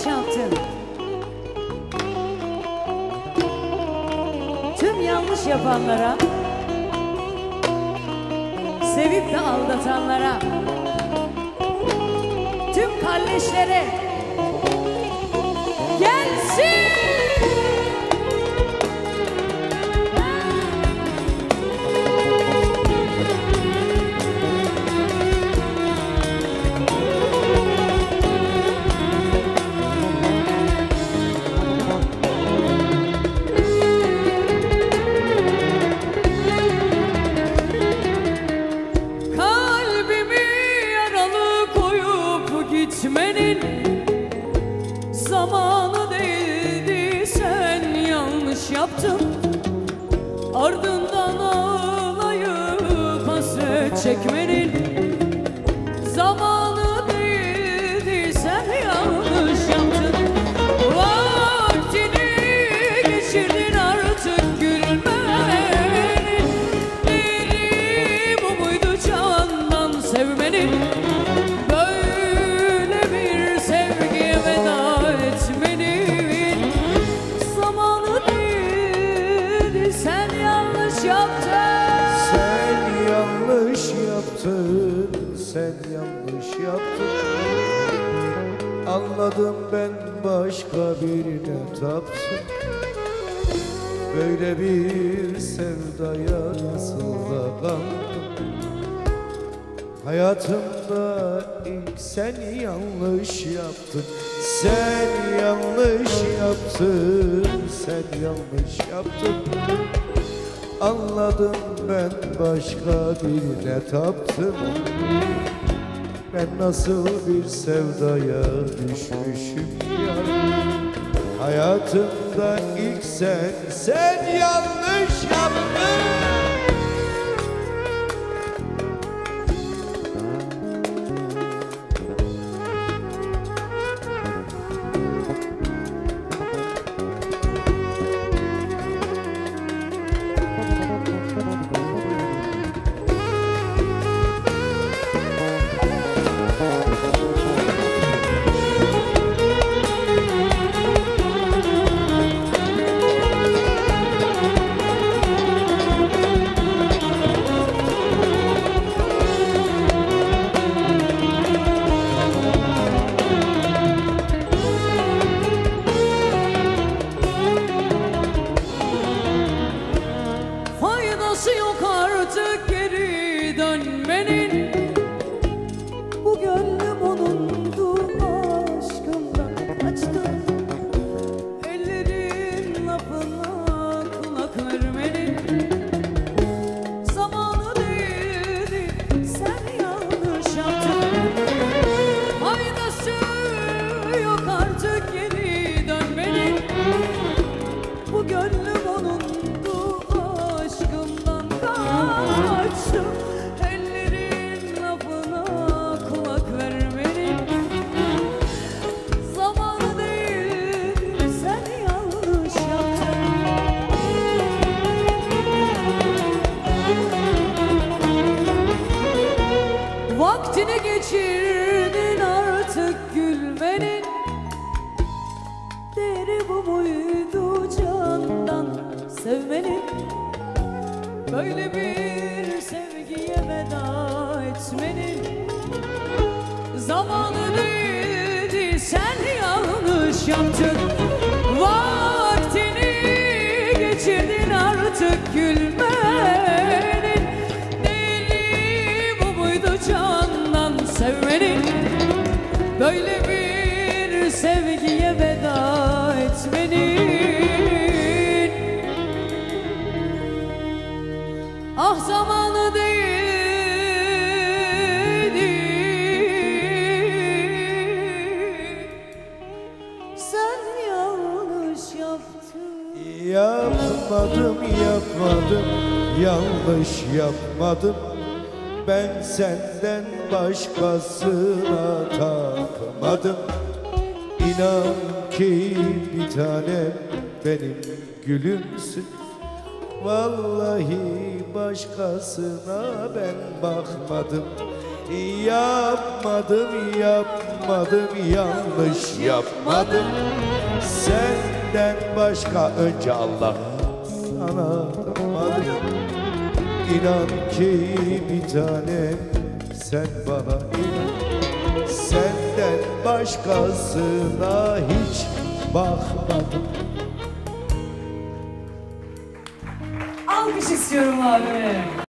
yanlış yaptın. Tüm yanlış yapanlara, sevip de aldatanlara, tüm kalleşlere gelsin. Gitmenin zamanı değildi, sen yanlış yaptın. Ardından ağlayıp hasret çekmenin zamanı değildi, sen yanlış yaptın. Vaktini geçirdin artık gülmenin. Değeri bu muydu candan sevmenin? Sen yanlış yaptın. Anladım, ben başka birine taptım. Böyle bir sevdaya nasıl da kandım. Hayatımda ilk sen yanlış yaptın. Sen yanlış yaptın. Sen yanlış yaptın. Anladım, ben başka birine taptım. Ben nasıl bir sevdaya düşmüşüm ya. Hayatımda ilk sen yanlış yaptın. Yok artık geri dönmenin. Bu gönlüm onundu, aşkımdan açtı. Ellerin lafına kulak vermenin zamanı değildi, sen yanlış yaptın. Faydası yok artık geri dönmenin. Bu gönlüm onundu, aşkımdan kaçtım. Ellerin lafına kulak vermenin zamanı değil, sen yanlış yaptın. Vaktini geçirdin artık gülmenin. Değeri bu muydu candan sevmenin? Böyle bir sevgiye veda etmenin zamanı değildi, sen yanlış yaptın. Vaktini geçirdin artık gülmenin. Değeri bu muydu candan sevmenin? Böyle bir sevgiye veda etmenin ah zamanı değildi, sen yanlış yaptın. Yapmadım, yanlış yapmadım. Ben senden başkasına tapmadım. İnan ki bir tanem benim gülümsün. Vallahi başkasına ben bakmadım. Yapmadım, yapmadım, yanlış yapmadım. Senden başka önce Allah sana tanımadım. İnan ki bir tanem sen bana inan. Senden başkasına hiç bakmadım. Alkış istiyorum abi.